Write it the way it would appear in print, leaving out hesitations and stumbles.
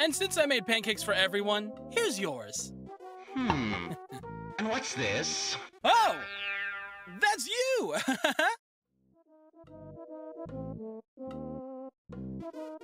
And since I made pancakes for everyone, here's yours. And what's this? Oh! That's you!